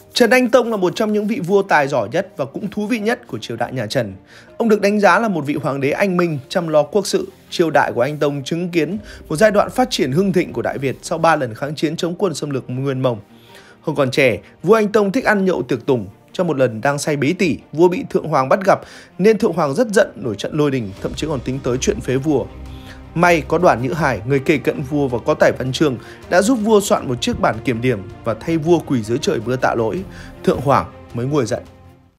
Trần Anh Tông là một trong những vị vua tài giỏi nhất và cũng thú vị nhất của triều đại nhà Trần. Ông được đánh giá là một vị hoàng đế anh minh, chăm lo quốc sự. Triều đại của anh Tông chứng kiến một giai đoạn phát triển hưng thịnh của Đại Việt sau 3 lần kháng chiến chống quân xâm lược Nguyên Mông. Hồi còn trẻ, vua Anh Tông thích ăn nhậu tiệc tùng. Trong một lần đang say bí tỉ, vua bị Thượng Hoàng bắt gặp nên Thượng Hoàng rất giận, nổi trận lôi đình, thậm chí còn tính tới chuyện phế vua. May có Đoàn Nhữ Hải, người kề cận vua và có tài văn chương, đã giúp vua soạn một chiếc bản kiểm điểm và thay vua quỳ dưới trời mưa tạ lỗi. Thượng Hoàng mới nguôi giận.